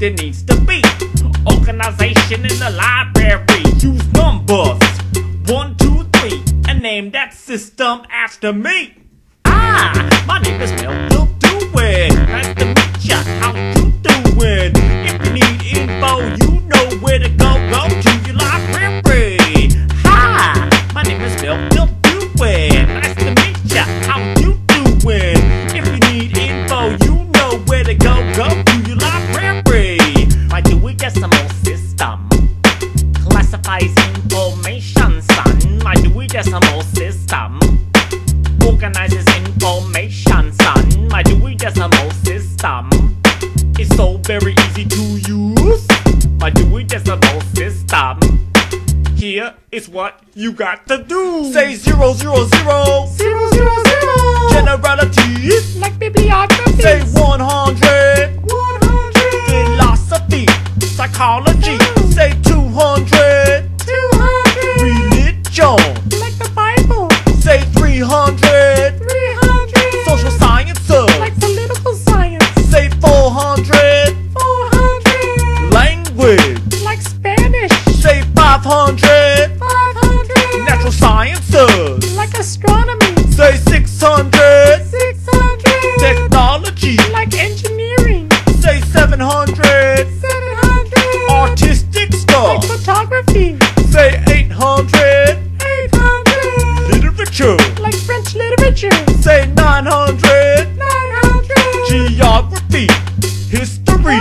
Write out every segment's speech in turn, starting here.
there needs to be organization in the library. Use numbers 1, 2, 3 and name that system after me. My name is Melville Dewey. Nice to meet ya. How you doing? If you need info, you know where to go. Go to your library. Hi, my name is Melville Dewey. Nice to meet ya. How you doing? If you need info, you know where to go. Go to your library. My Dewey Decimal System classifies information, son. My Dewey Decimal System organizes information, son. My Dewey Decimal System is so very easy to use. My Dewey Decimal System. Here is what you got to do. Say 0, 0, 0. 0, 0, 0. Generalities like bibliography. Say 100. 100. Philosophy, psychology. Say 200. 200. Religion like the Bible. Say 300. 300. Social sciences like political science. Say 400. 400. Language like Spanish. Say 500. 500. Natural sciences like astronomy. Say 600. 600. Technology like engineering. Say 700. 700. Artistic stuff like photography. Say 800. 800. Literature like French literature. Say 900. 900. Geography, history.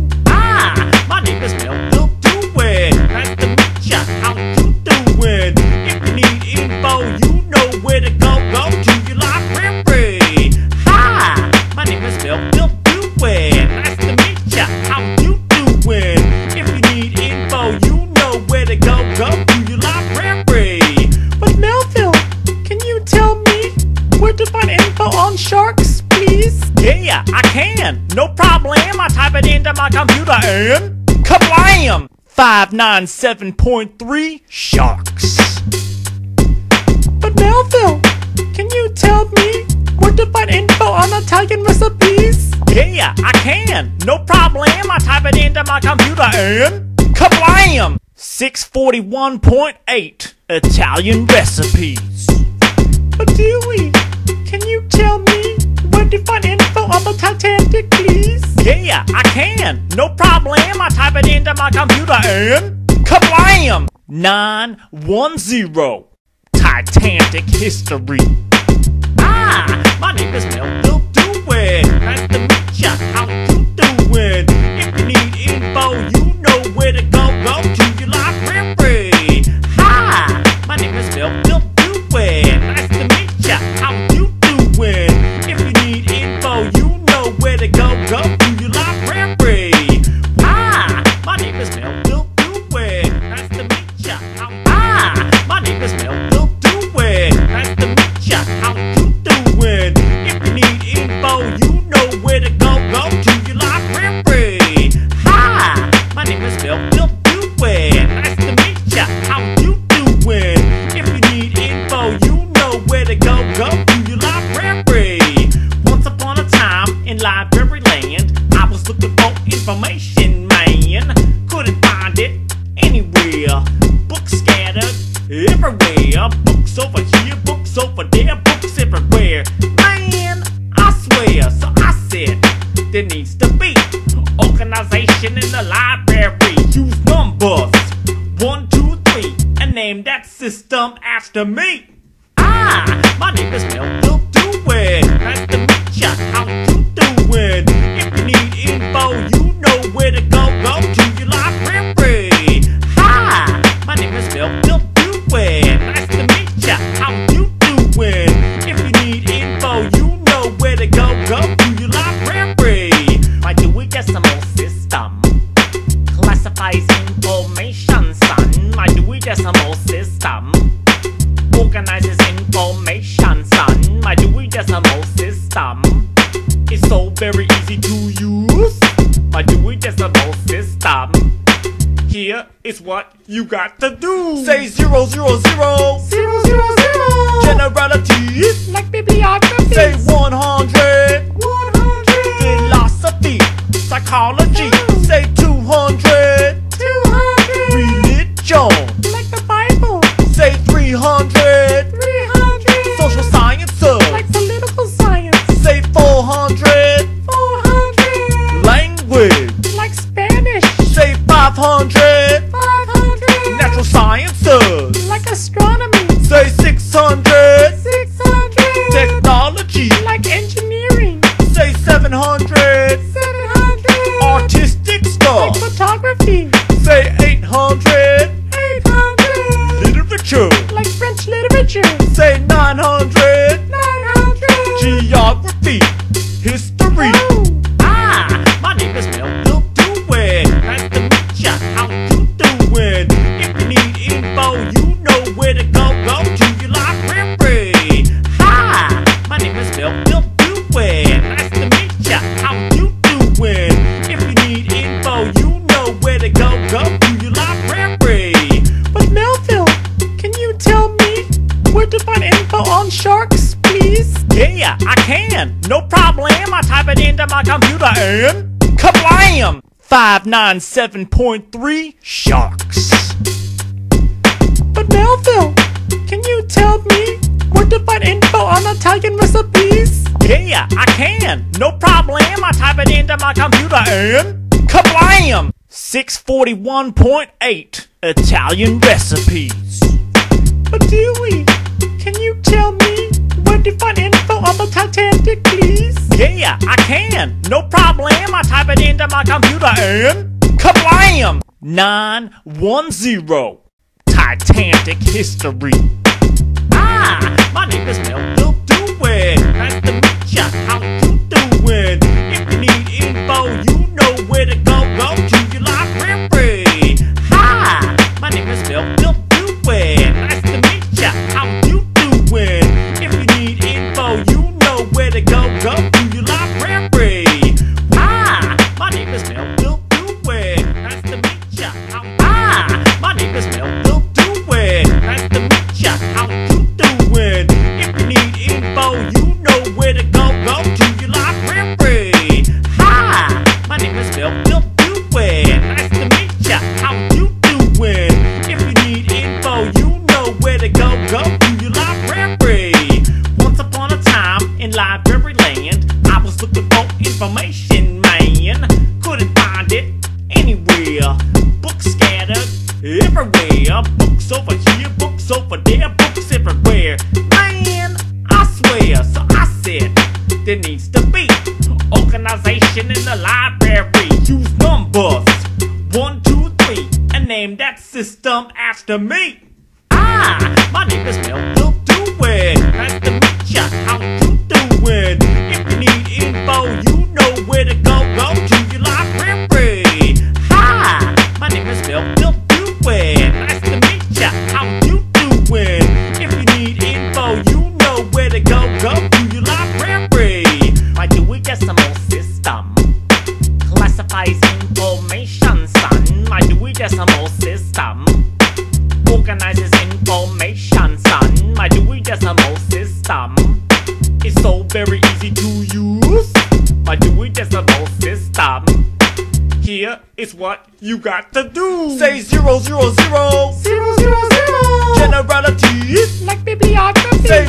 My name is Melville Dewey. Nice to meet ya. How you doing? If you need info, you know where to go. Go to your library. Hi, my name is Melville Dewey. Nice to meet ya. How you doing? If you need info, you know where to go. Go to your library. But Melville, can you tell me where to find info on sharks, please? Yeah, I can. No problem. I type it into my computer and kablam! 597.3 sharks. But Melville, can you tell me where to find info on Italian recipes? Yeah, I can. No problem. I type it into my computer and kablam! 641.8 Italian recipes. But Dewey, can you tell me where to find info on the Titanic, please? Yeah, I can. No problem. I type it into my computer and kablam! 910 Titanic history. My name is Melville Dewey. Nice to meet ya. How you doing? If you need info, you know where to go. Go to your library. Hi, my name is Melville Dewey. Nice to meet ya. How you doing? If you need info, you know where to go. Go to your library. Hi, my name is Melville Dewey. Nice to meet ya. My name is Melville Dewey. Nice to meet ya. How you doing? If you need info, you know where to go. Go to your library. Hi, my name is Melville Dewey. Nice to meet ya. How you doing? If you need info, you know where to go. Go to your library. Once upon a time in library land, I was looking for information, man. Couldn't find it anywhere. Books scattered everywhere. Books over here, books over there, books everywhere. Man, I swear. So I said, there needs to be organization in the library. Use numbers 1, 2, 3 and name that system after me. My name is Melville Dewey. Nice to meet ya. How you doing? If you need info, you know where to go. Go to your library. Hi, my name is Melville Dewey. Nice to meet ya. How you doing? If you need info, you know where to go. Go to your library. My Dewey Decimal System classifies information, son. My Dewey Decimal System organizes information, son. My Dewey Decimal System is so very easy to use. My Dewey Decimal System. Here is what you got to do. Say 0, 0, 0. 0, 0, 0. Generalities like bibliography. Say 100. 100. Philosophy, psychology. Say 200. engineering. Say 700. 700. Artistic stuff. Like photography. Say 800. 800. Literature. Like French literature. Say 900. 900. Geography. History. Oh. My name is Melville Dewey. Nice to meet ya. How you doing? If you need info, you know where to go. Go to your library. Hi, my name is Melville Dewey. Nice to meet ya. How you doing? If you need info, you know where to go. Go to your library. But Melville, can you tell me where to find info on sharks, please? Yeah, I can. No problem. I type it into my computer and kablam! 597.3 sharks. But Melville, can you tell me where to find info on Italian recipes? Yeah, I can. No problem. I type it into my computer and kablam! 641.8 Italian recipes. But Dewey, can you tell me where to find info on the Titanic, please? Yeah, I can. No problem. I type it into my computer and kablam! 910 Titanic history. My name is Melville Dewey. Nice to meet ya. How you doing? If you need info, you know where to go. Go to your library. Hi, my name is Melville Dewey. Nice to meet ya. How you doing? If you need info, you know where to go. Go to your library. Hi, my name is Melville Dewey. Nice to meet ya. My name is Melville Dewey. Nice to meet ya. How you doing? If you need info, you know where to go. Go to your library. Hi, my name is Melville Dewey. Nice to meet ya. How you doing? If you need info, you know where to go. Go to your library. Once upon a time in library land, I was looking for information, man. Couldn't find it anywhere. Books scattered everywhere. Books over here, books over there, books everywhere. Man, I swear. So I said, there needs to be organization in the library. Use numbers 1, 2, 3 and name that system after me. My name is Melville Dewey. Nice to meet ya. How you doing? If you need info, you know where to go. Go to your library. Hi, my name is Melville Dewey. Nice to meet ya. How you doing? If you need info, you know where to go. Go to your library. My Dewey Decimal System classifies information, son. My Dewey Decimal System organizes information, son. My Dewey Decimal System is so very easy to use. My Dewey Decimal System. Here is what you got to do. Say 0, 0, 0. 0, 0, 0. Generalities. Like bibliography. Say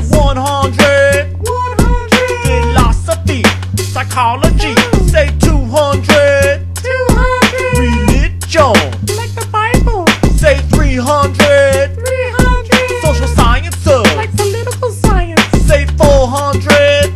100. 100. Philosophy. Psychology. Oh. Say 200. 200. Religion. Like the Bible. Say 300. 300. Social sciences. Like political science. Say 400.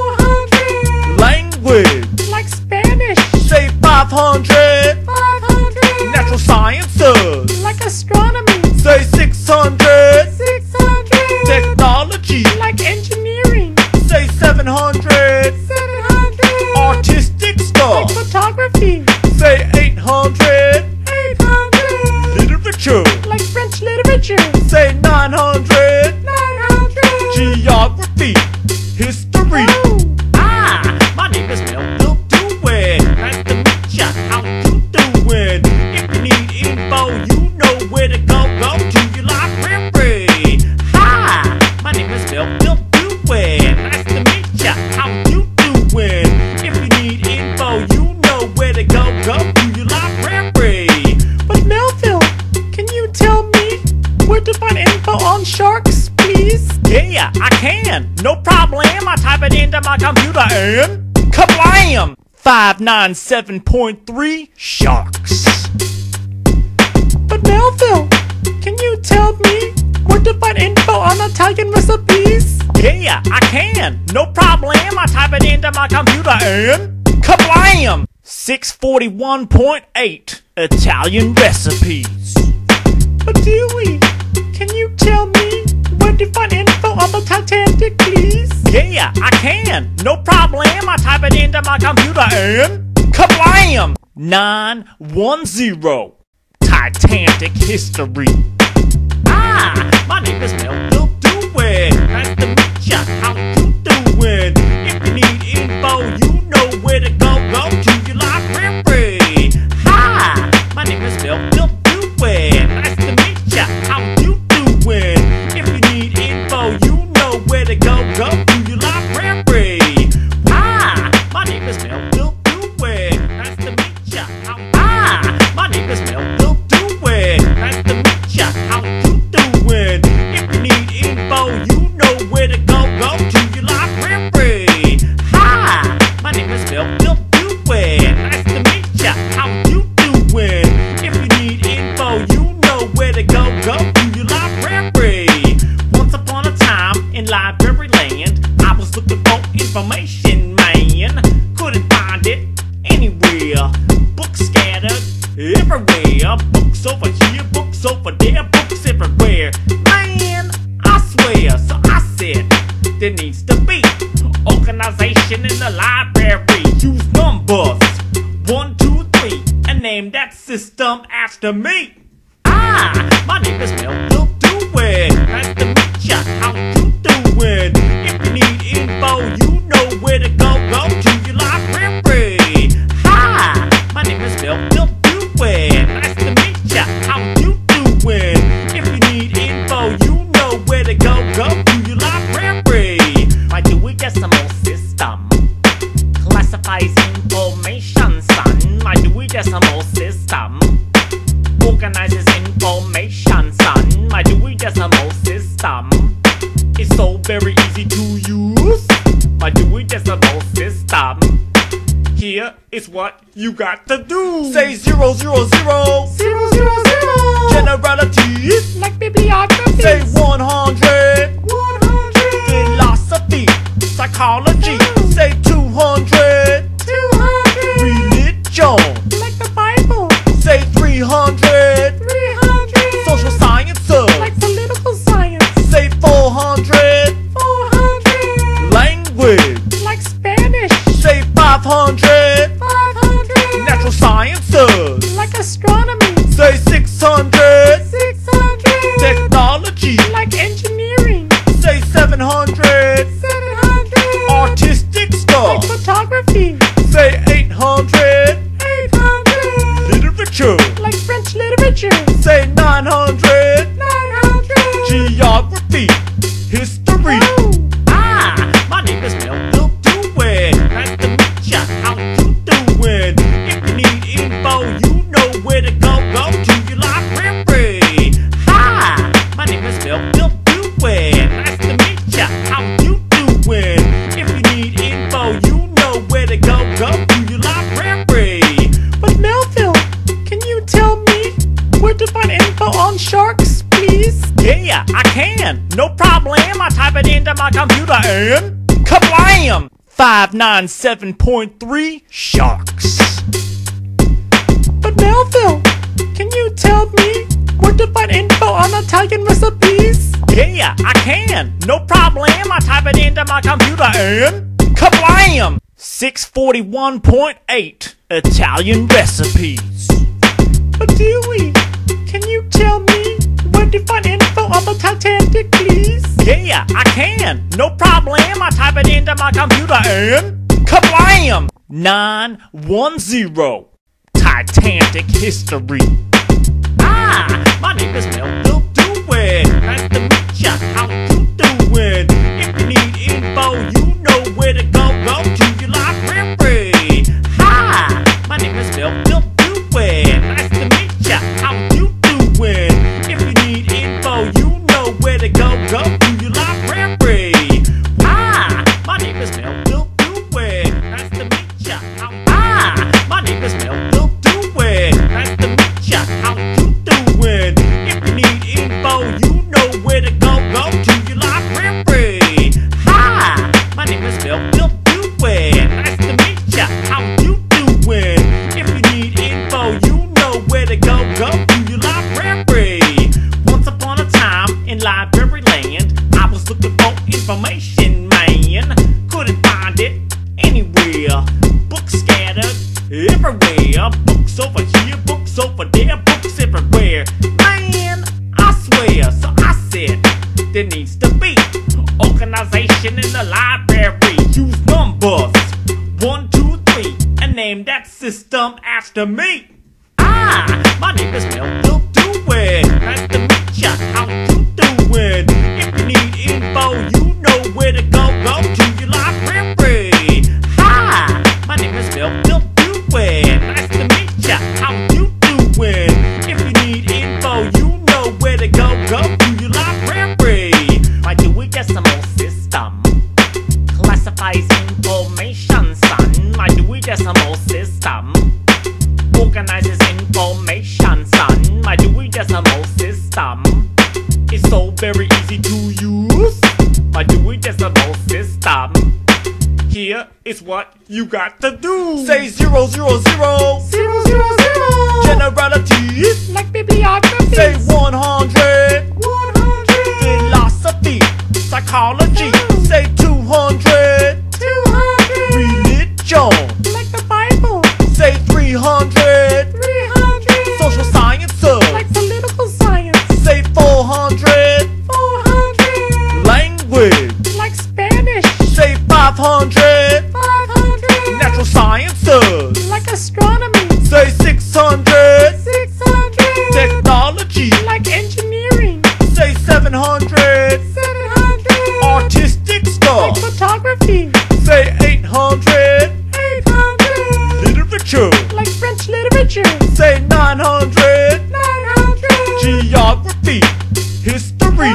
400. Language. Like Spanish. Say 500. 500. Natural sciences. Like astronomy. Say 600. 600. Technology. Like engineering. Say 700. 700. Artistic Like stuff. photography. Say 800. 800. Literature. Like French literature. Say 900. 900. Geography. History. Oh. My name is Melville Dewey. Nice to meet ya. How you doing? If you need info, you know where to go. Go to your library. Hi, my name is Melville Dewey. Nice to meet ya. How you doing? If you need info, you know where to go. Go to your library. But Melville, can you tell me where to find info on sharks, please? Yeah, I can. No problem. I type it into my computer and kablam! 597.3 sharks. But Melville, can you tell me where to find info on Italian recipes? Yeah, I can. No problem. I type it into my computer and kablam! 641.8 Italian recipes. But Dewey, can you tell me where to find info on the Titanic, please? Yeah, I can. No problem. I type it into my computer and kablam! 910 Titanic history. My name is Melville Dewey. Nice to meet ya. How you doing? If you need info, you know where to go. Go to your library. Hi, my name is Melville Dewey. Nice to meet ya. How you doing? If you need info, you know where to go. Go to your library. Hi, my name is Melville Dewey. Nice to meet ya. My name is Melville Dewey. Nice to meet ya. How you doing? If you need info, you know where to go. Go to your library. Hi, my name is Melville Dewey. Nice to meet ya. How you doing? If you need info, you know where to go. Go to your library. Once upon a time in library land, I was looking for information, man. Couldn't find it anywhere. Books scattered everywhere. Books over here, books over there, books everywhere. Man, I swear. So I said, there needs to be organization in the library. Use numbers 1, 2, 3 and name that system after me. My name is Melville Dewey. Nice to meet ya. How you doing? If you need info, you know where to go. Go to your library. Hi, my name is Melville Dewey. Nice to meet ya. How you doing? If you need info, you know where to go. Go to your library. My Dewey Decimal System classifies information, son. My Dewey Decimal System organizes information, son. My Dewey Decimal System is so very easy to use. My Dewey Decimal System. Here is what you got to do. Say 0, 0, 0. 0, 0, 0. Generalities. Like bibliography. Say 100. 100. Philosophy. Psychology. Say 200. 200. Religion. Like the Bible. Say 300. 300. Social sciences. Like political science. Say 400. 400. Language. Like Spanish. Say 500. 500. Natural sciences. Like astronomy. Say 600. 600. Technology. Like engineering. Say 700. 700. Artistic Like stuff. photography. Say 800. 800. Literature. Like French literature. Say 900. 900. Geography. History. Oh. My name is Melville Dewey. Nice to meet ya. How you doing? If you need info, you know where to go. Go to your library. Hi, my name is Melville Dewey. Nice to meet ya. How you doing? If you need info, you know where to go. Go to your library. But Melville, can you tell me where to find info on sharks, please? Yeah, I can. No problem. I type it into my computer and kablam! 597.3 sharks. But Melville, can you tell me where to find info on Italian recipes? Yeah, I can. No problem. I type it into my computer and kablam! 641.8 Italian recipes. But Dewey, can you tell me where to find info on the Titanic, please? Yeah, I can. No problem. I type it into my computer and kablam! 910 Titanic history. My name is Melville Dewey. Nice to meet ya. How you doing? If you need info, you know where to go. Go to your library. Hi, my name is Melville Dewey. Nice to meet ya. How you doing? If you need info, you know where to go. Go to your library. Hi, my name is Melville Dewey. Nice to meet ya. My name is Melville Dewey. Nice to meet ya. How you doing? If you need info, you know where to anywhere. Books scattered everywhere. Books over here, books over there, books everywhere. Man, I swear, so I said there needs to be organization in the library. Use numbers 1, 2, 3 and name that system after me. My name is Melville Dewey. Nice to meet ya. How you doing? If you need info, you know where to go. Go to your library. Hi, my name is Melville Dewey. Nice to meet ya. How you doing? If you need info, you know where to go. Go to your library. My Dewey Decimal System classifies information, son. My Dewey Decimal System organizes information, son. My Dewey Decimal System is so very easy to use. My Dewey Decimal System. Here is what you got to do. Say 0, 0, 0. 0, 0, 0. Generalities Like bibliography. say 100. 100. Philosophy, psychology say 200. 200. Religion Like the Bible. say 300. 300. Social sciences Like political science. say 400. 400. Language Like Spanish. say 500. 500. Natural sciences Like astronomy. say 600. 600. Technology Like engineering. say 700. 700. Artistic Like stuff photography. say 800. 800. Literature Like French literature. say 900. 900. Geography, history.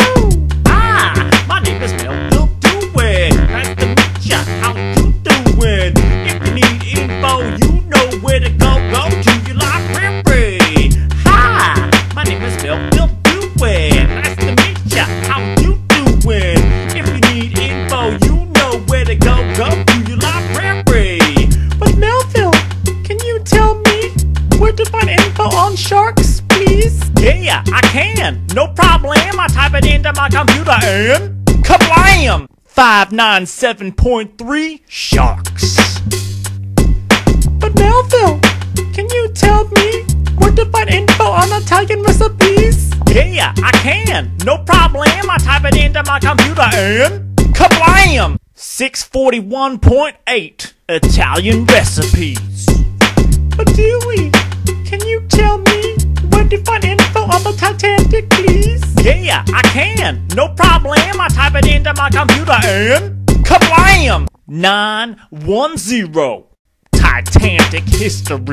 Oh. My name is Melville Dewey. Nice to meet ya. How you doing? If you need info, you know where to go. Go to your library. Hi, my name is Melville Dewey. Nice to meet ya. How you doing? If you need info, you know where to go. Go to your library. But Melville, can you tell me where to find info on sharks, please? Yeah, I can. No problem. I type it into my computer and kablam! 597.3 sharks. But Melville, can you tell me where to find info on Italian recipes? Yeah, I can. No problem. I type it into my computer and kablam! 641.8 Italian recipes. But Dewey, can you tell me where to find info on the Titanic, please? Yeah, I can. No problem. I type it into my computer and kablam! 910 Titanic history.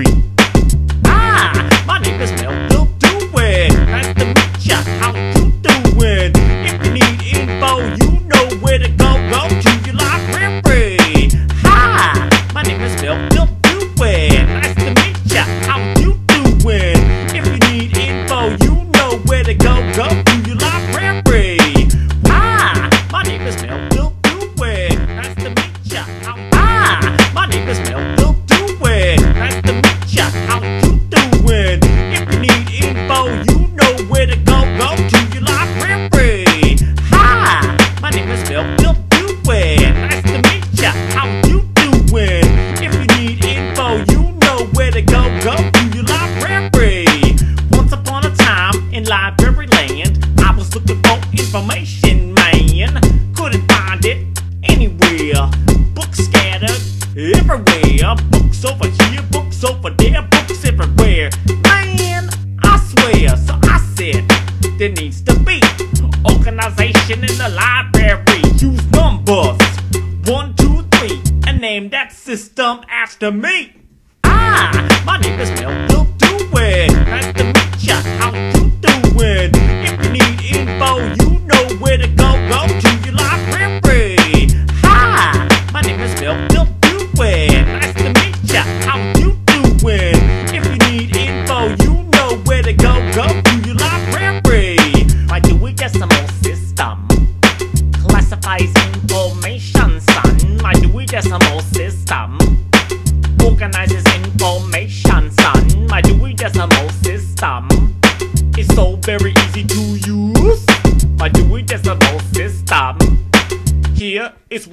My name is Melville Dewey. Nice to meet ya. How you doing? If you need info, you know where to go. Go to your library. Hi, my name is Melville Dewey. Nice to meet ya. How you doing? If you need info, you know where to go. Go to your library. My name is Melville Dewey. Nice to meet ya. My name is Melville Dewey. Nice to meet ya. How you doing? If you need info, you know where to go. Go to your library. Hi, my name is Melville Dewey. Nice to meet ya. How you doing? If you need info, you know where to go. Go to your library. Once upon a time in library land, I was looking for information, man. Couldn't find it anywhere. Books scattered everywhere. Books over here, books over there, books everywhere. Man, I swear, so I said there needs to be organization in the library. Use numbers 1, 2, 3 and name that system after me. My name is Melville Dewey. Nice to meet ya. How you doing? If you need info, you know where to go. Go to your library. Hi, my name is Melville Dewey. Nice to meet ya. How you doing? If you need info, you know where to go. Go to your library. My Dewey Decimal System classifies information, son. My Dewey Decimal System organizes information, son. My Dewey Decimal System is so very easy to use. My Dewey Decimal System. Here is what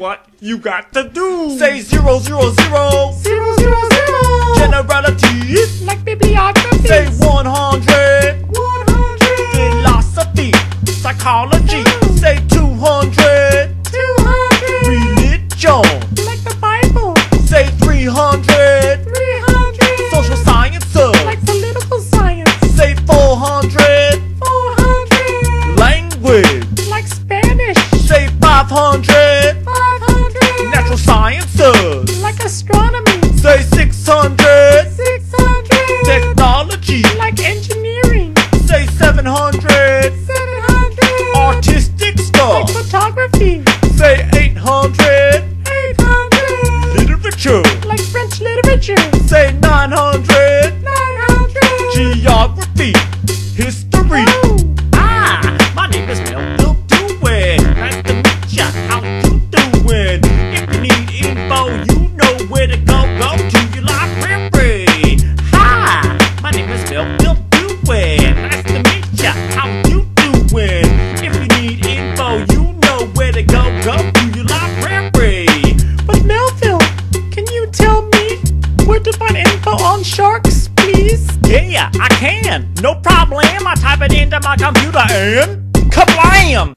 you got to do. Say 0, 0, 0. 0, 0, 0. Generalities. Like bibliography. Say 100. 100. Philosophy. Psychology. Say 200. 200. Religion. Like the Bible. Say 300. 300. Social sciences. Like political science. Say 400. 400. Language. Like Spanish. Say 500. 500. Natural sciences. Like astronomy. Say 600. 600. Technology. Like engineering. Say 700. 700. Artistic Like stuff. photography. Say 800. 800. Literature. Like French literature. Say 900. 900. Geography. History. Oh. My name is Melville Dewey. Nice to meet ya. How you doing? If you need info, you know where to go. Go to your library. Hi, my name is Melville Dewey. Nice to meet ya. How you doing? If you need info, you know where to go. Go to your library. But Melville, can you tell me where to find info on sharks, please? Yeah, I can. No problem. I type it into my computer and kablam!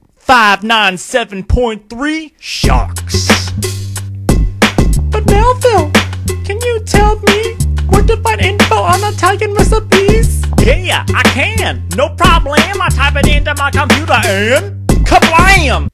597.3 sharks. But Melville, can you tell me where to find info on Italian recipes? Yeah, I can. No problem. I type it into my computer and kablam!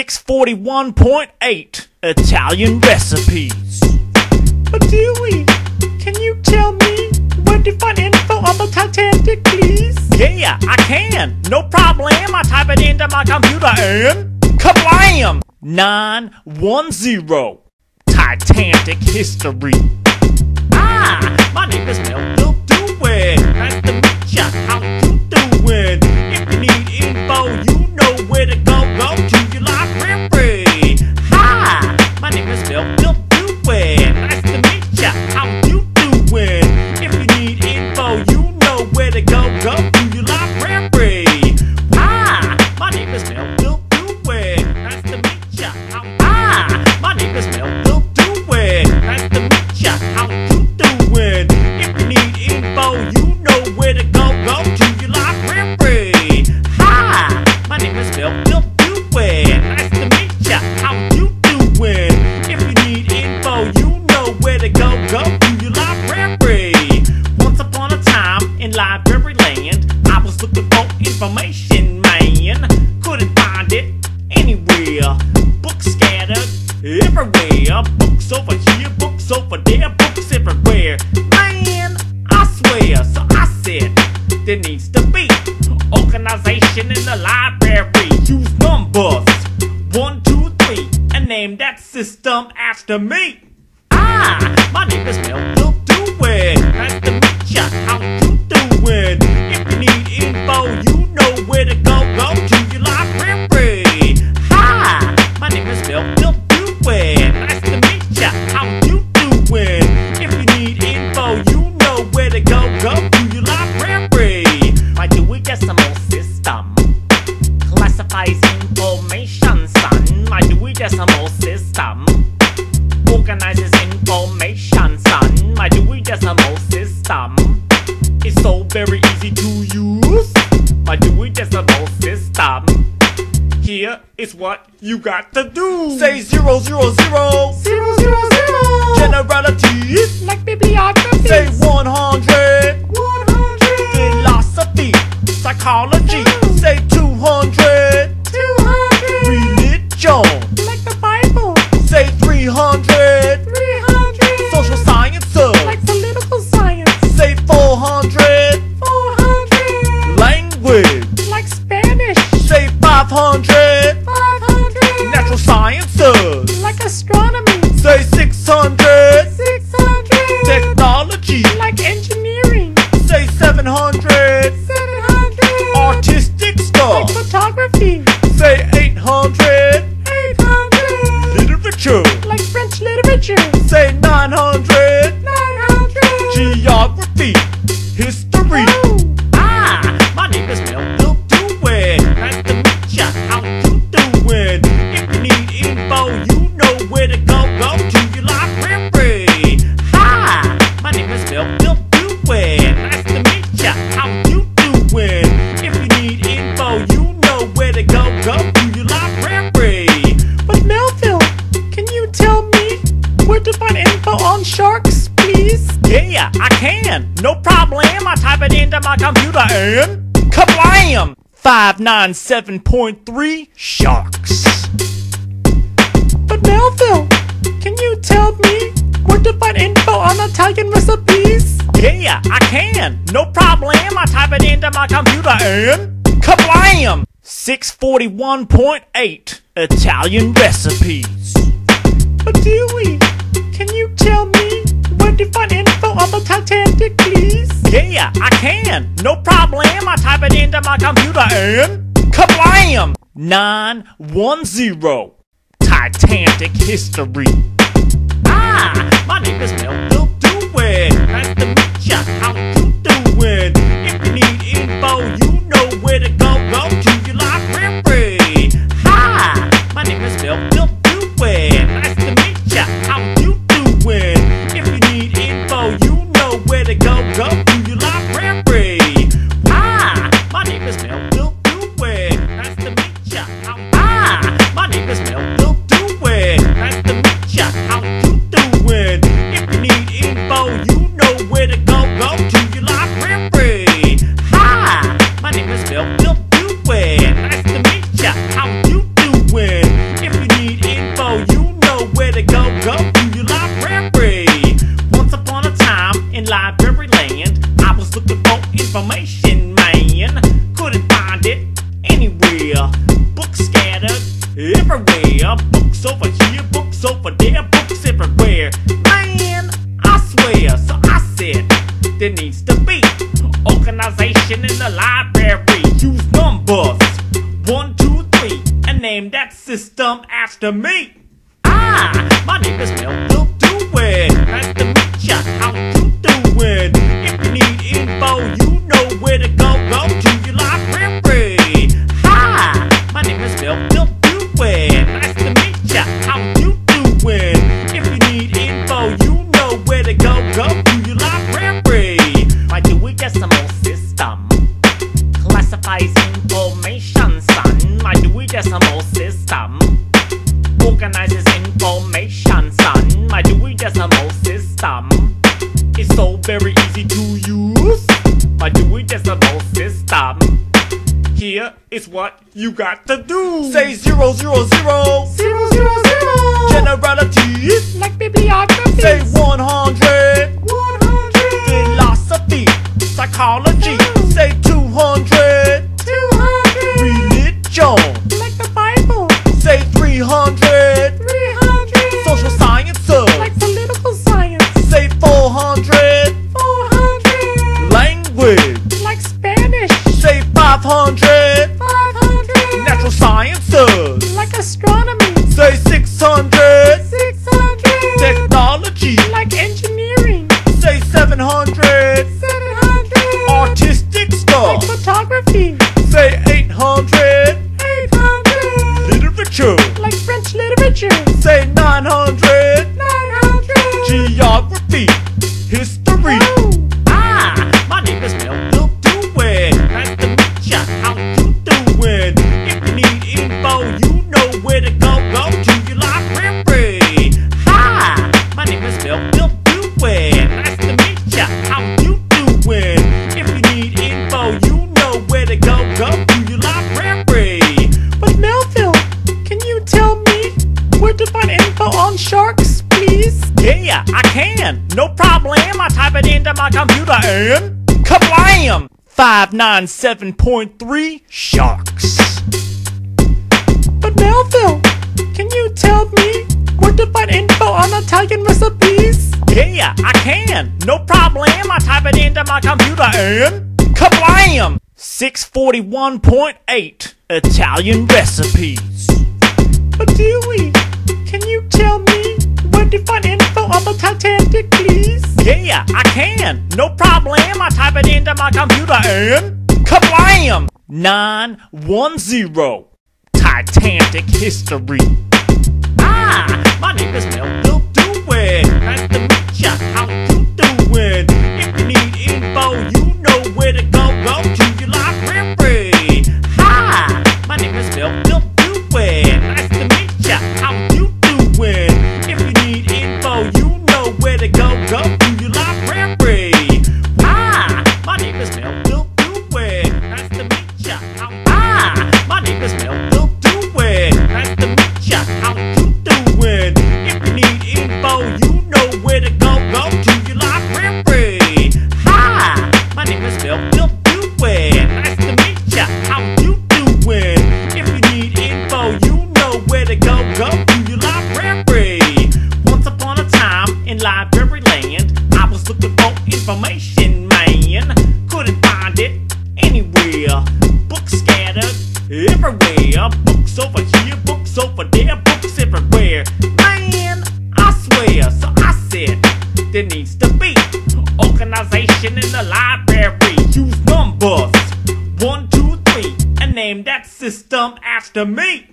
641.8 Italian recipes. But Dewey, can you tell me where to find info on the Titanic, please? Yeah, I can. No problem. I type it into my computer and kablam! 910 Titanic history. My name is Melville Dewey. Nice to meet ya. How you doing? If you need info, you know where to go. Go to your library. Hi, my name is Melville Dewey. Nice to meet ya. How you doing? If you need info, you know where to go. Go to your library. Hi, my name is Melville Dewey. Nice to meet ya. My name is Melville Dewey. Nice to meet ya. How you doing? If you need info, you know where to go. Go to your library. Hi, my name is Melville Dewey. Nice to meet ya. How you doing? If you need info, you know where to go. Go to your library. Once upon a time in library land, I was looking for information, man. Couldn't find it anywhere. Books scattered everywhere. Books over here, books over there, books everywhere. Man, I swear. So I said, there needs to be organization in the library. Use numbers 1, 2, 3 and name that system after me. My name is Melville Dewey. Nice to meet ya. How you doing? If you need info, you know where to go. Go to your library. Hi, my name is Melville Dewey. Nice to meet ya. How you doing? If you need info, you know where to go. Go to your library. My Dewey Decimal System classifies information, son. My Dewey Decimal System organizes information, son. My Dewey Decimal System is so very easy to use. My Dewey Decimal System. Here is what you got to do. Say 0, 0, 0. 0, 0, 0. Generalities. Like bibliography. Say 100. 100. Philosophy. Psychology. Say 200. 200. Religion. Like the Bible. Say 300. 300. Social sciences. Like political science. Say 400. 400. Language. Like Spanish. Say 500. 500. Natural sciences. Like astronomy. Say 600. 600. please? Yeah, I can. No problem. I type it into my computer and kablam! 597.3 Sharks. But Melville, can you tell me where to find info on Italian recipes? Yeah, I can. No problem. I type it into my computer and kablam! 641.8 Italian recipes. But Dewey, can you tell me where to find info on the Titanic, please? Yeah, I can. No problem. I type it into my computer and kablam! 910 Titanic history. My name is Melville Dewey. Nice to meet ya. How you doing? If you need info, you know where to go. Go to your library. Hi, my name is Melville Dewey. Nice to meet ya. How you doing? If you need info, you know where to go. Go to your library. Hi, my name is Melville Dewey. Nice to meet ya. My name is Melville Dewey. Nice to meet ya. How you doing? If you need info, you know where to go. Go to your library. Hi, my name is Melville Dewey. Nice to meet ya. How you doing? If you need info, you know where to go. Go to your library. Once upon a time in library land, I was looking for information, man. Couldn't find it anywhere. Books scattered everywhere. Books over here, books over there, books everywhere. Man, I swear. So I said, there needs to be organization in the library. Use numbers 1, 2, 3 and name that system after me. My name is Melville Dewey. Nice to meet ya. How you doing? If you need info, you know where to go. Go to your library. Hi, my name is Melville Dewey. Nice to meet ya. How you doing? If you need info, you know where to go. Go to your library. My Dewey Decimal System classifies information, son. My Dewey Decimal System organizes information, son. My Dewey Decimal System is so very easy to use. My Dewey Decimal System. Here is what you got to do. Say 0, 0, 0. 0, 0, 0. Generalities. Like bibliography. Say 100. 100. Philosophy. Psychology. Say 200. 200. Religion. Like the Bible. Say 300. 300. Social sciences. Like political science. Say 400. 400. Language. Like Spanish. Say 500. 500. Natural sciences. Like astronomy. Say 600. 600. Technology. Like engineering. Say 700. 700. Artistic Like stuff. photography. Say 800. 800. Literature. Like French literature. Say 900. 900. Geography. History. Oh. My name is Melville Dewey. Nice to meet ya. How you doing? If you need info, you know where to go. Go to your library. Hi, my name is Melville Dewey. Nice to meet ya. How you doing? If you need info, you know where to go. Go to your library. But Melville, can you tell me where to find info on sharks, please? Yeah, I can. No problem. I type it into my computer and kablam! 597.3 Sharks. But Melville, can you tell me where to find info on Italian recipes? Yeah, I can. No problem. I type it into my computer and kablam! 641.8 Italian recipes. But Dewey, can you tell me where to find info on the Titanic, please? Yeah, I can. No problem. I type it into my computer and kablam! 910 Titanic history. My name is Melville Dewey. Nice to meet ya. How you doing? If you need info, you know where to go. Go to your library. Hi, my name is Melville Dewey. Nice to meet ya. How you doing? If you need info, you know where to go. Go to land. I was looking for information, man. Couldn't find it anywhere. Books scattered everywhere. Books over here, books over there, books everywhere. Man, I swear. So I said, there needs to be organization in the library. Use numbers 1, 2, 3 and name that system after me.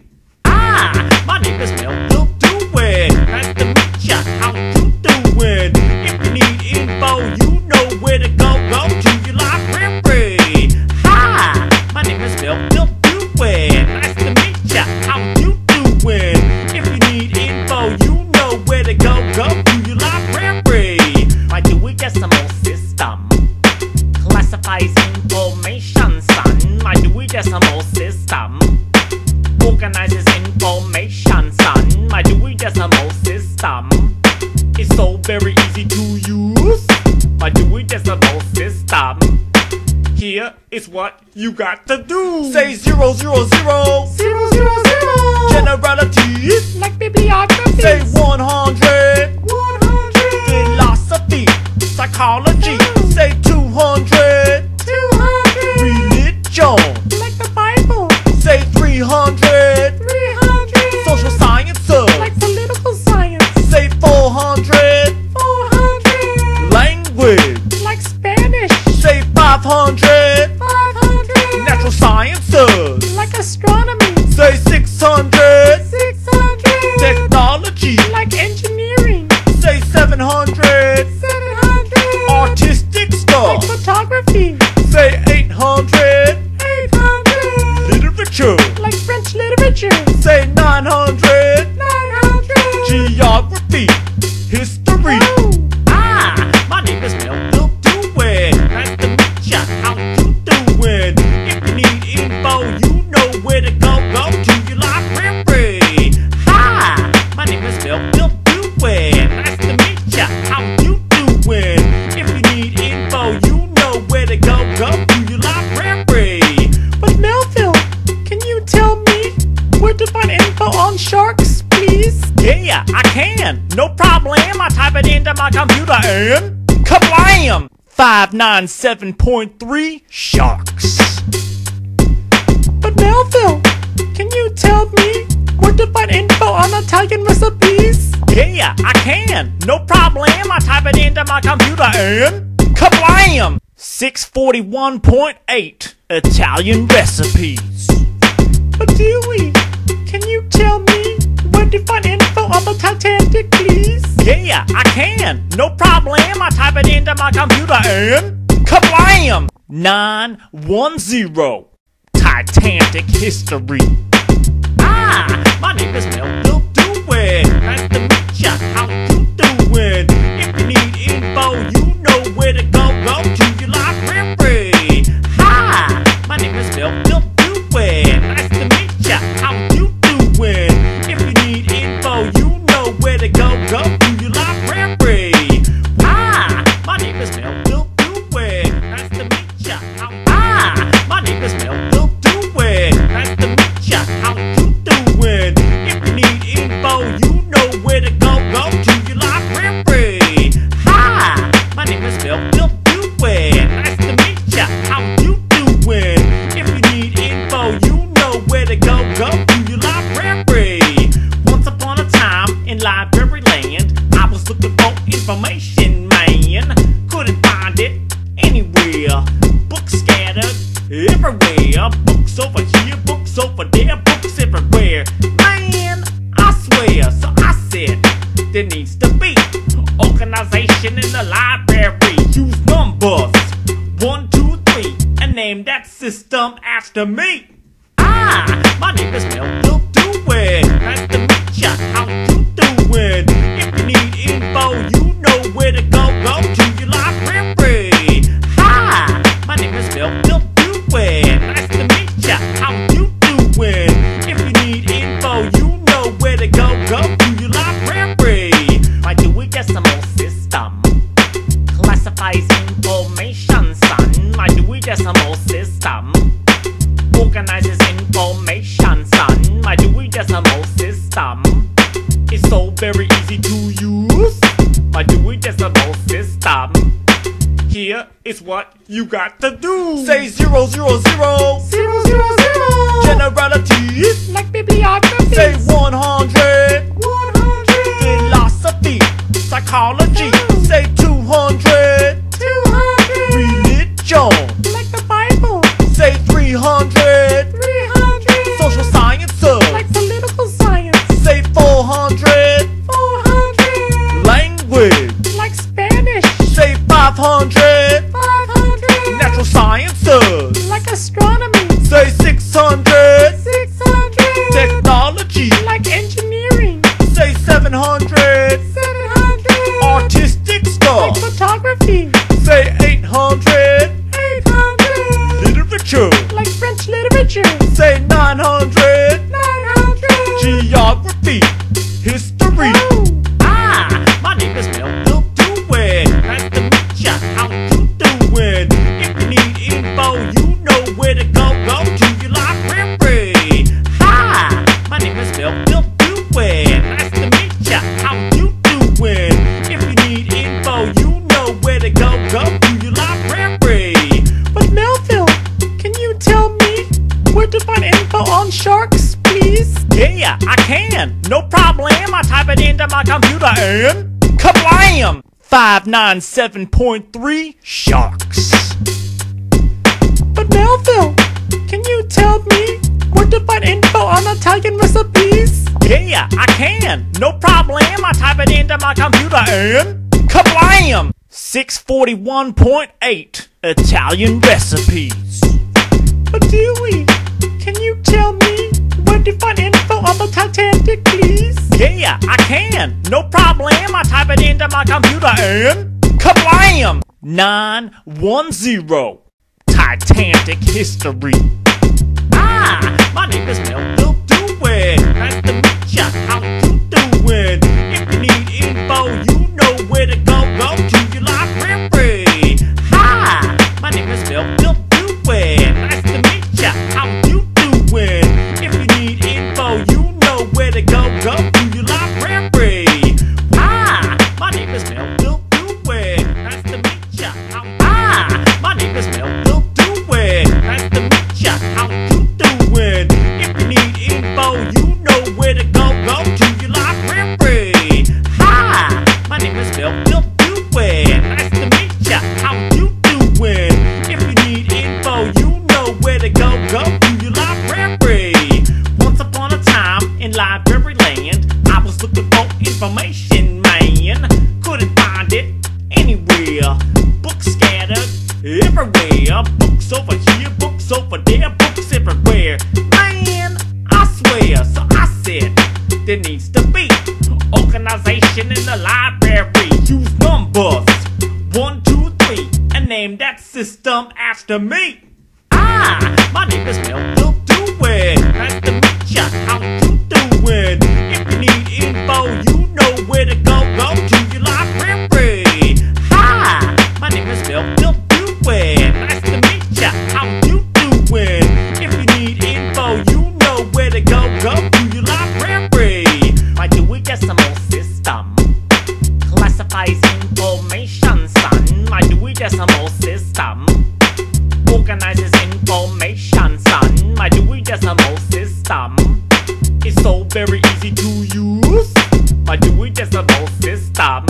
My name is Melville Dewey. Nice to meet ya. How you doing? If you need info, you know where to go. Go to your library. Hi, my name is Melville Dewey. Nice to meet ya. How you doing? If you need info, you know where to go. Go to your library. My Dewey Decimal System classifies information, son. My Dewey Decimal System organizes information, son. My Dewey Decimal System is so very easy to use. My Dewey Decimal System. Here is what you got to do. Say 0, 0, 0. 0, 0, 0. Generalities. Like bibliography. Say 100. 100. Philosophy. Psychology. Say 200. 200. Religion. Like the Bible. Say 300. 300. Social sciences. Like political science. Say 400. 400. Language. Like Spanish. Say 500. 500. Natural sciences. Like astronomy. Say 600. 600. Technology. Like engineering. Say 700. 700. Artistic Like stuff. photography. Say 800. 800. Literature. Like French literature. Say 900. 900. Geography. History. Oh. My name is Melville Dewey. Nice to meet ya. How you doing? If you need info, you know where to go. Go to your library. Hi, my name is Melville Dewey. Nice to meet ya. How you doing? If you need info, you know where to go. Go to your library. But Melville, can you tell me where to find info on sharks, please? Yeah, I can. No problem. I type it into my computer and kablam! 597.3 sharks. But Melville, can you tell me where to find info on Italian recipes? Yeah, I can. No problem. I type it into my computer and kablam! 641.8 Italian recipes. But Dewey, can you tell me where to find info on the Titanic, please? Yeah, I can. No problem. I type it into my computer and kablam! 910 Titanic history. My name is Melville Dewey. Nice to meet ya. How you doing? If you need info, you know where to go. Go to your library. Hi, my name is Melville Dewey. Nice to meet ya. How you doing? If you need info, you know where to go. Go to your library. My name is Melville Dewey. Nice to meet ya. My name is Melville Dewey. Nice to meet ya. How you doing? If you need info, you know where to go. Go to your library. Hi, my name is Melville Dewey. Nice to meet ya. How you doing? If you need info, you know where to go. Go to your library. Once upon a time in library land, I was looking for information, man. Couldn't find it anywhere. Books scattered everywhere. Books over here, books over there, books everywhere. Man, I swear. So I said, there needs to be organization in the library. Use numbers 1, 2, 3 and name that system after me. My name is Melville Dewey. Nice to meet ya. How you doing? If you need info, you know where to go. Go to your library. Hi, my name is Melville Dewey. Nice to meet ya. How you doing? If you need info, you know where to go. Go to your library. My Dewey Decimal System classifies information, son. My Dewey Decimal System organizes information, son. My Dewey Decimal System is so very easy to use. My Dewey Decimal System. Here is what you got to do. Say 0, 0, 0. 0, 0, 0. Generalities. Like bibliography. Say 100. 100. Philosophy. Psychology. Say 200. 200. Religion. Like the Bible. Say 300. 300. Social sciences. Like political science. Say 400. 400. Language. Like Spanish. Say 500. 500. Natural sciences. Like astronomy. Say 600. 600. Technology. Like engineering. Say 700. 700. Artistic Like stuff. photography. Say 800. 800. Literature. Like French literature. Say 900. 900. Geography. History. Oh. My name is Melville Dewey. Nice to meet ya. How you doing? If you need info, you know where to go. Go to your library. Hi, my name is Melville Dewey. Nice to meet ya. How you doing? If you need info, you know where to go. Go to your library. But Melville, can you tell me where to find info on sharks, please? Yeah, I can. No problem. I type it into my computer and kablam! 597.3 sharks. But Melville, can you tell me where to find info on Italian recipes? Yeah, I can. No problem. I type it into my computer and kablam! 641.8 Italian recipes. But Dewey, can you tell me where to find info on the Titanic, please? Yeah, I can. No problem. I type it into my computer and kablam! 910 Titanic history. My name is Melville Dewey. Nice to meet ya. How you doing? If you need info, you know where to go. Go to your library. Hi, my name is Melville Dewey. Nice to meet ya. How you doing? If you need info, you know where to go. Go to your library. Hi, my name is Melville Dewey. Nice to meet ya. My name is Melville Dewey. Nice to meet ya. How you doing? If you need info, you know where to go. Go to your library. Hi, my name is Melville Dewey. Nice to meet ya. How you doing? If you need info, you know where to go. Go to your library. Once upon a time in library land, I was looking for information, man. Couldn't find it anywhere. Books scattered everywhere. Books over here, books over there, books everywhere. Man, I swear. So I said, there needs to be organization in the library. Use numbers 1, 2, 3 and name that system after me. My name is Melville Dewey. Nice to meet ya. How you doing? If you need info, you know where to go. Go to your library. Hi, my name is Melville Dewey. Nice to meet ya. How you doing? If you need info, you know where to go. Go to your library. My Dewey Decimal System classifies information, son. My Dewey Decimal System organizes information, son. My Dewey Decimal System is so very easy to use. My Dewey Decimal System.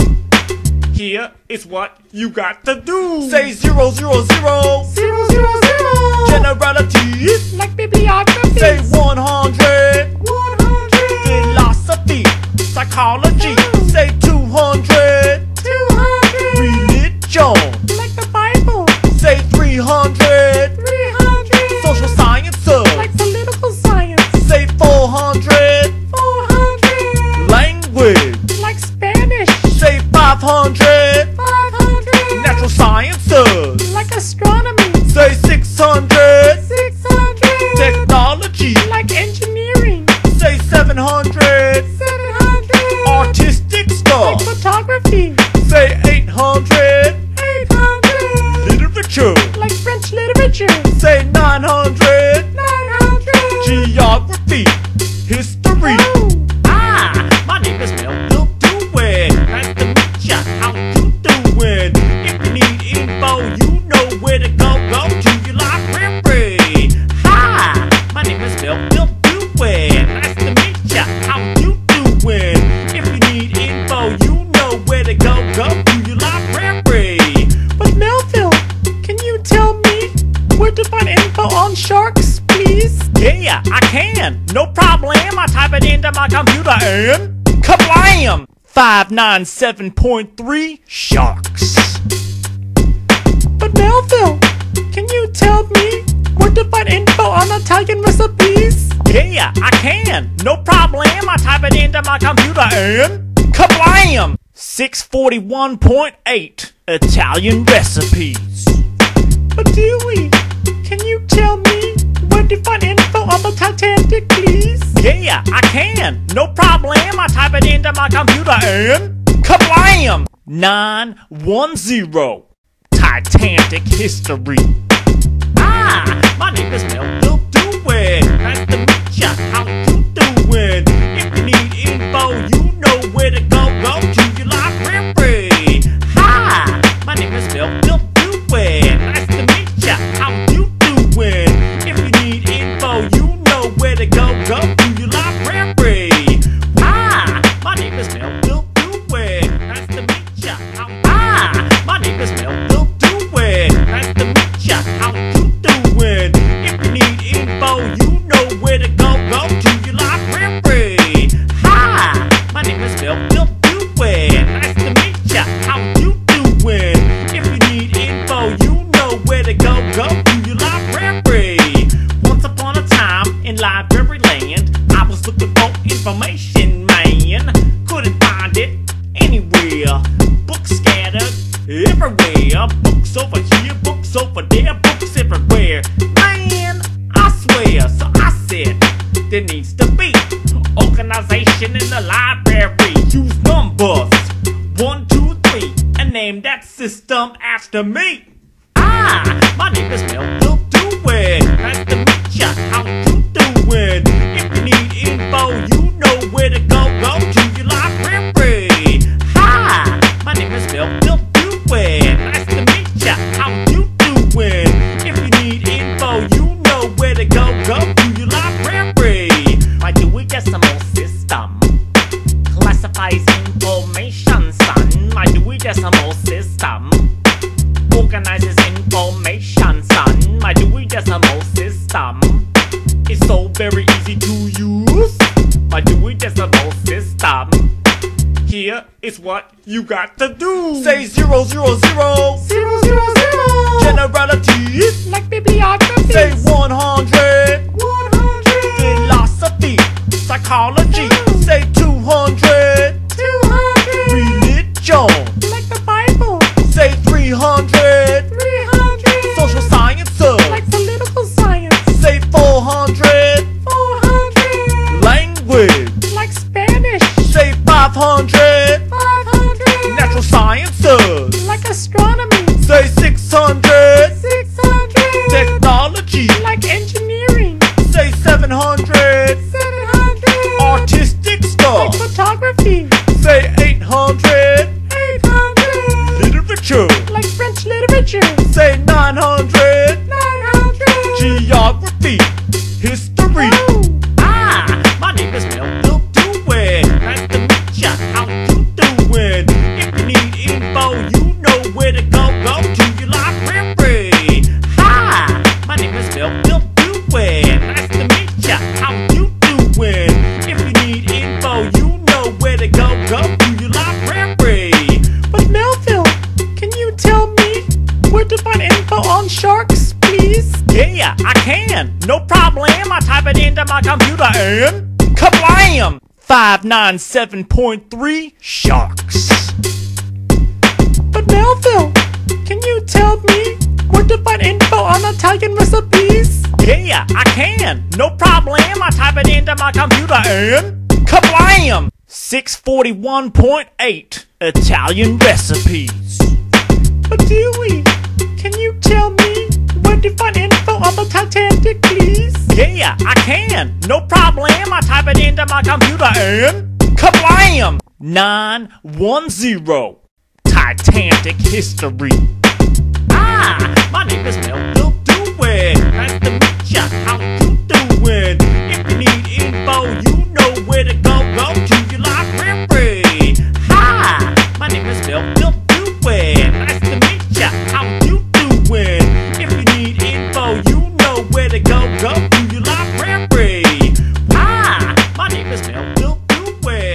Here is what you got to do. Say 0, 0, 0. 0, 0, 0. Generalities. Like bibliography. Say 100. 100. Philosophy. Psychology. Say 200. 200. Religion. Like the Bible. Say 300. 300. Social sciences. Like political science. Say 400. 400. Language. Like Spanish. Say 500. 500. Natural sciences. Like astronomy. Say 600. 600. Technology. Like engineering. Say 700. 700. Artistic and kablam! 597.3 Sharks. But Melville, can you tell me where to find info on Italian recipes? Yeah, I can. No problem. I type it into my computer and kablam! 641.8 Italian recipes. But Dewey, can you tell me where to find info on the Titanic, please? Yeah, I can. No problem. I type it into my computer and kablam! 910 Titanic history. My name is Melville Dewey. Nice to meet ya. How you doing? If you need info, you know where to go. Go to your library. Hi, my name is Melville Dewey. Nice to meet ya. How you doing? If you need info, you know where to go. Go to your library. Hi, my name is Melville Dewey. Nice to meet ya. My name is Melville Dewey. Nice to meet ya. How you doing? If you need info, you know where to go. Go to your library. Hi, my name is Melville Dewey. Nice to meet ya. How you doing? If you need info, you know where to go. Go to your library. Once upon a time in library land, I was looking for information, man. Couldn't find it anywhere. Books scattered everywhere. Books over here, books over there, books everywhere. Man, I swear. So I said, there needs to be organization in the library. Use numbers 1, 2, 3 and name that system after me. My name is Melville Dewey. Nice to meet ya. How you doing? If you need info, you know where to go. Go to your library. Hi, my name is Melville Dewey. Nice to meet ya. How you doing? If you need info, you know where to go. Go to your library. My Dewey Decimal System classifies information, son. My Dewey Decimal System organizes information, son. My Dewey Decimal System is so very easy to use. My Dewey Decimal System. Here is what you got to do. Say 0, 0, 0. 0, 0, 0. Generalities. Like bibliography. Say 100. 100. Philosophy. Psychology. Oh. Say 200. 200. Religion. Like the Bible. Say 300. 300. Social sciences. Like political science. Say 400. 400. Language. Like Spanish. Say 500. 500. Natural sciences. Like astronomy. Say 600. 600. Technology. Like engineering. Say 700. 700. Artistic Like stuff. photography. Say 800. 800. Literature. Like French literature. Say 900. 900. Geography. History. Oh. My name is Melville Dewey. Nice to meet ya. How you doing? If you need info, you know where to go. Go to your library. Hi, my name is Melville Dewey. Nice to meet ya. How you doing? If you need info, you know where to go. Go to your library. But Melville, can you tell me where to find info on sharks, please? Yeah, I can. No problem. I type it into my computer and kablam! 597.3 Sharks. But Melville, can you tell me where to find info on Italian recipes? Yeah, I can. No problem. I type it into my computer and kablam! 641.8 Italian recipes. But Dewey, can you tell me where to find info on the Titanic, please? Yeah, I can. No problem. I type it into my computer and kablam! 910 Titanic history. My name is Melville Dewey. Nice to meet ya. How you doing? If you need info, you know where to go. Go to your library. Hi, my name is Melville Dewey. Nice to meet ya. How you doing? If you need info, you know where to go. Go to your library. Hi, my name is Melville Dewey.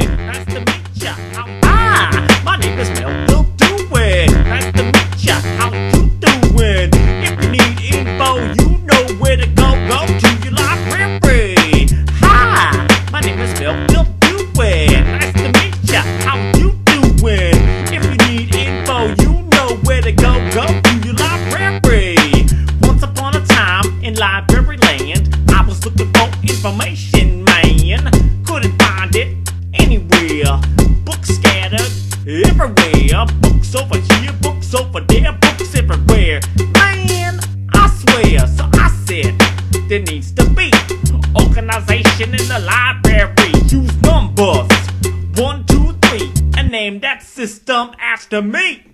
go to your library. Once upon a time in library land, I was looking for information, man. Couldn't find it anywhere. Books scattered everywhere. Books over here, books over there, books everywhere. Man, I swear, so I said, there needs to be organization in the library. Use numbers 1, 2, 3 and name that system after me.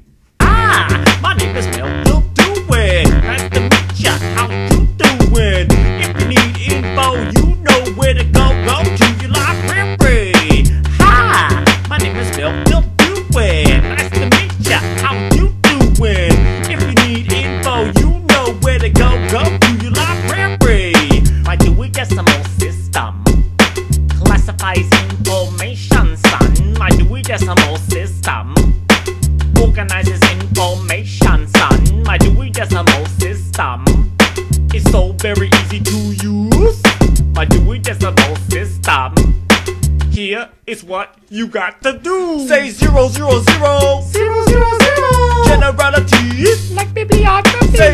My name is Melville Dewey. Nice to meet ya. How you doing? If you need info, you know where to go. Go to your library. Hi, my name is Melville Dewey. Nice to meet ya. How you doing? If you need info, you know where to go. Go to your library. My Dewey Decimal System classifies information, son. My Dewey Decimal System organizes information, son. My Dewey Decimal System is so very easy to use. My Dewey Decimal System. Here is what you got to do. Say 0, 0, 0. 0, 0, 0. Generalities. Like bibliography. Say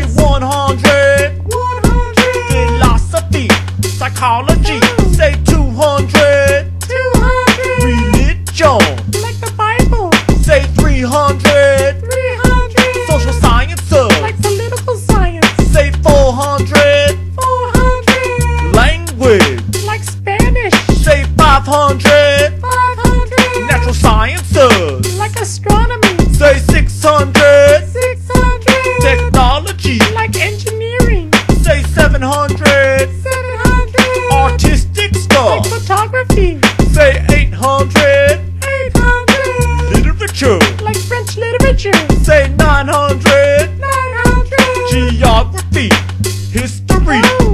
100. 100. Philosophy. Psychology. Say 200. 200. Religion. Like the Bible. Say 300. 300. Social sciences. Like political science. Say 400. 400. Language. Like Spanish. Say 500. 500. Natural sciences. Like astronomy. Say 600. 600. Technology. Like engineering. Say 700. 700. Artistic Like stuff. photography. Say 800. 800. Literature. Like French literature. Say 900. 900. Geography. History. Oh.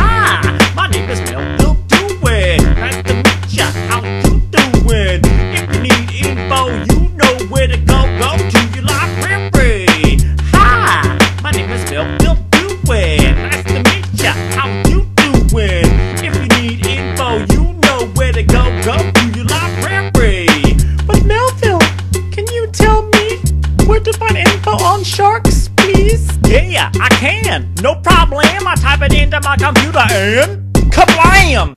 My name is Melville Dewey. Nice to meet ya. How you doing? If you need info, you know where to go. Go to your library. Hi, my name is Melville Dewey. Nice to meet ya. How you doing? If you need info, you know where to go. Go to your library. But Melville, can you tell me where to find info on sharks, please? Yeah, I can. No problem. I type it into my computer and kablam!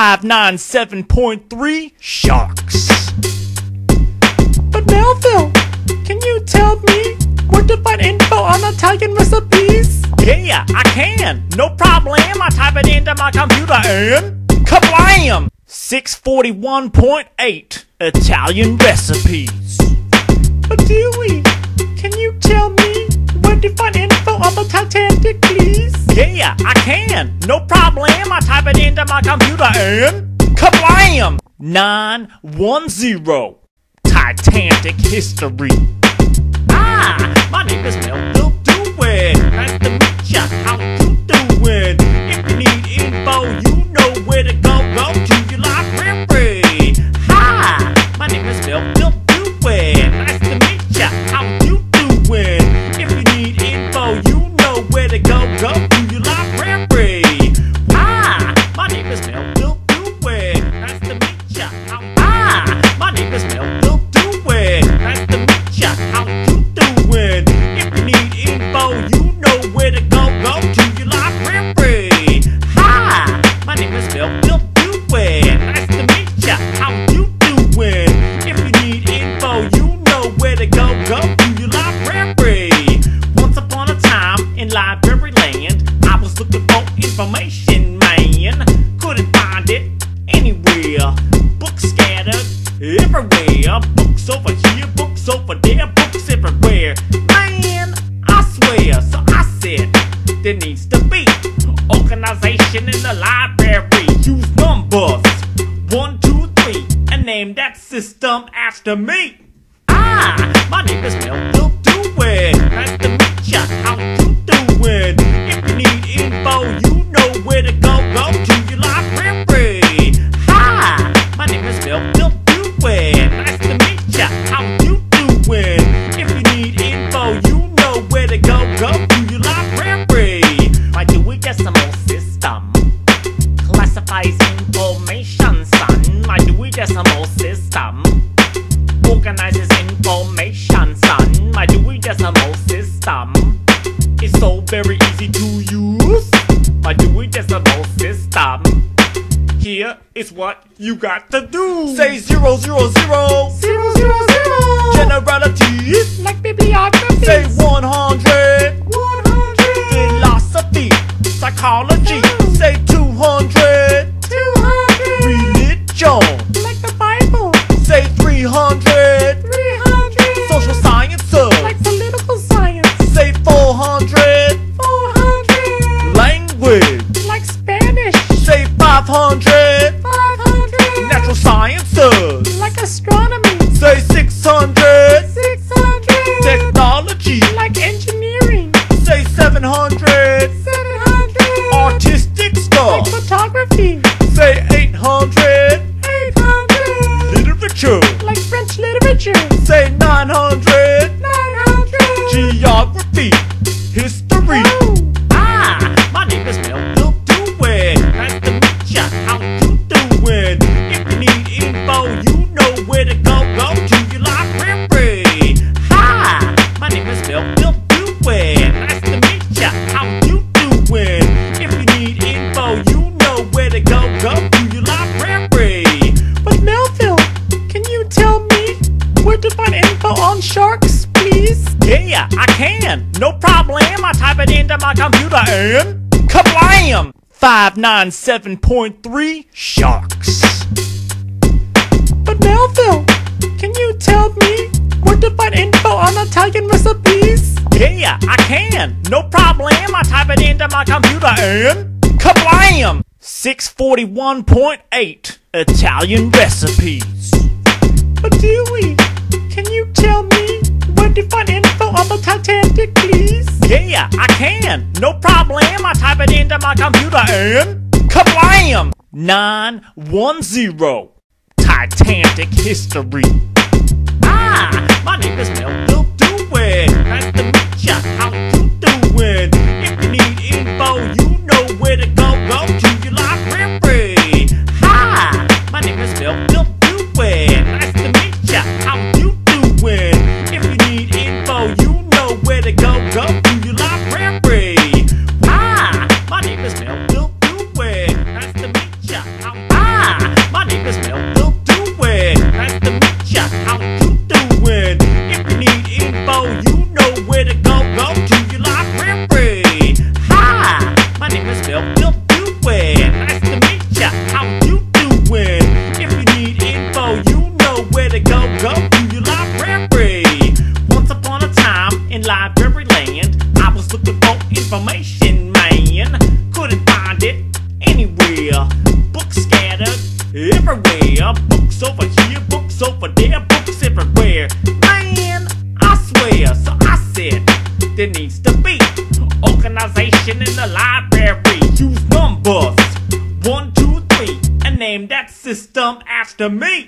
597.3 sharks. But Melville, can you tell me where to find info on Italian recipes? Yeah, I can. No problem. I type it into my computer and kablam! 641.8 Italian recipes. But Dewey, can you tell me where to find info on the Titanic, please? Yeah, I can. No problem. I type it into my computer and kablam! 910 Titanic history. My name is Melville Dewey. Nice to meet ya. How you doing? If you need info, you know where to go. Go to your library. Hi, my name is Melville Dewey. Nice to meet ya. How you doing? If you need info, you know where to go. Go to your library. Hi, my name is Melville Dewey. Nice to meet ya. My name is Melville Dewey. Nice to meet ya. How you doing? If you need info, you know where to go. Go to your library. Hi, my name is Melville Dewey. Nice to meet ya. How you doing? If you need info, you know where to go. Go to your library. Once upon a time in library land, I was looking for information, man. Couldn't find it anywhere. Books scattered everywhere. Books over here, books over there, books everywhere. Man, I swear, so I said, there needs to be organization in the library. Use numbers 1, 2, 3 and name that system after me. My name is Melville Dewey. Nice to meet ya. How you doing? If you need info, you know where to go. Go to your library. Hi, my name is Melville Dewey. Nice to meet ya. How you doing? If you need info, you know where to go. Go to your library. My Dewey Decimal System classifies information, son. My Dewey Decimal System organizes information, son. My Dewey Decimal System very easy to use. My Dewey Decimal System. Here is what you got to do. Say 0, 0, 0. 0, 0, 0. Generalities. Like bibliography. Say 100. 100. Philosophy. Psychology. Say 200. 200. Religion. Like the Bible. Say 300. 300. Social sciences. Like political science. Say 400. 400. Language. Like Spanish. Say 500. 500. Natural sciences. Like astronomy. Say 600. 600. Technology. Like engineering. Say 700. 700. Artistic Like stuff. photography. Say 800. 800. Literature. Like French literature. Say 900. 900. Geography. History. Oh. My name is Mel Dewey. Nice to meet ya. How you doing? If you need info, you know where to go. Go to your library. Hi, my name is Mel Dewey. Nice to meet ya. How you doing? If you need info, you know where to go. Go to your library. But Melville, can you tell me where to find info on sharks, please? Yeah, I can. No problem. I type it into my computer and kablam! 597.3 sharks. But Melville, can you tell me where to find info on Italian recipes? Yeah, I can. No problem. I type it into my computer and kablam! 641.8 Italian recipes. But Dewey, can you tell me where to find info on the Titanic, please? Yeah, I can. No problem. I type it into my computer and kablam! 910 Titanic history. My name is Mel Dewey. Nice to meet ya. How you doing? If you need info, you know where to go. Go to your library. Hi, my name is Mel Dewey. Nice to meet ya. How you doing? If you need info, you know where to go. Go to your library. Hi, my name is Mel Dewey. Nice to meet ya. My name is Mel Dewey. Nice to meet ya. How you doing? If you need info, you know where to go. Go to your library. Hi, my name is Mel Dewey. Nice to meet ya. How you doing? If you need info, you know where to go. Go to your library. Once upon a time in library land, I was looking for information, man. Couldn't find it anywhere. Books scattered everywhere. Books over here, books over there, books everywhere. Man, I swear. So I said, there needs to be organization in the library. Use numbers 1, 2, 3 and name that system after me.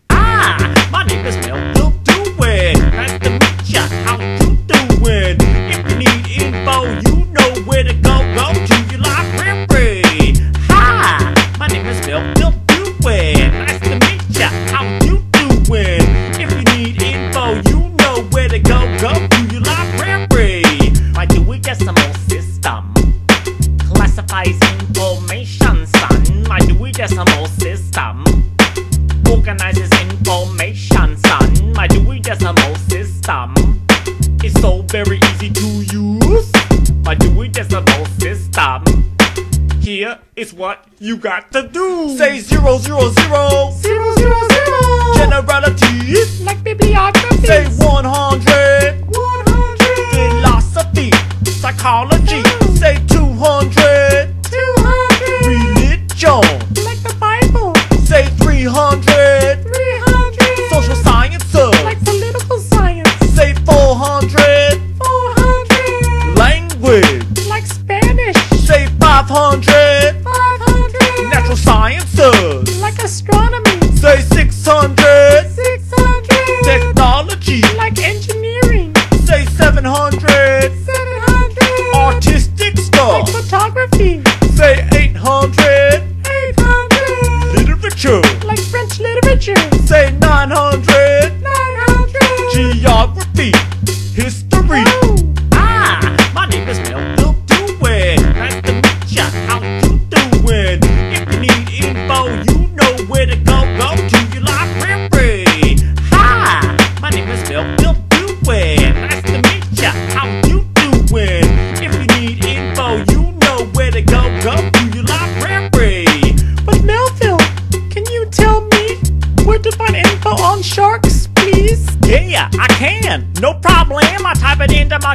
My name is Mel Dewey. Nice to meet ya. How you doing? If you need info, you know where to go. Go to your library. Hi, my name is Mel Dewey. Nice to meet ya. How you doing? If you need info, you know where to go. Go to your library. My Dewey Decimal System classifies information, son. My Dewey Decimal System organizes information, son. My Dewey Decimal System is so very easy to use. My Dewey Decimal System. Here is what you got to do. Say 0, 0, 0. 0, 0, 0. Generalities. Like bibliography. Say 100. 100. Philosophy. Psychology. Say 200. 200. Religion. Like the Bible. Say 300. 300. Social sciences. Like political science. Say 400. 400. Language. Like Spanish. Say 500. 500. Natural sciences. Like astronomy. Say 600. 600. Technology. Like engineering. Say 700. 700. Artistic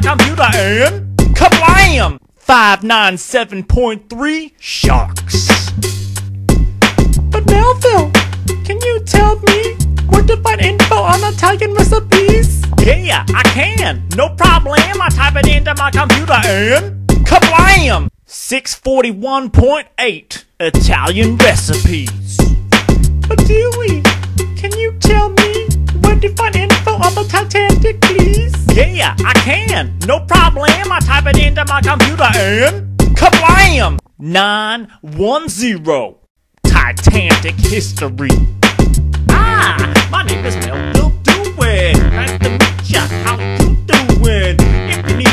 computer and kablam! 597.3 Sharks. But Melville, can you tell me where to find info on Italian recipes? Yeah, I can. No problem. I type it into my computer and kablam! 641.8 Italian recipes. But Dewey, can you tell me where to find info on the Titanic, please? Yeah, I can. No problem. I type it into my computer and kablam! 910 Titanic history. My name is Melville Dewey. Nice to meet ya. How you doing? If you need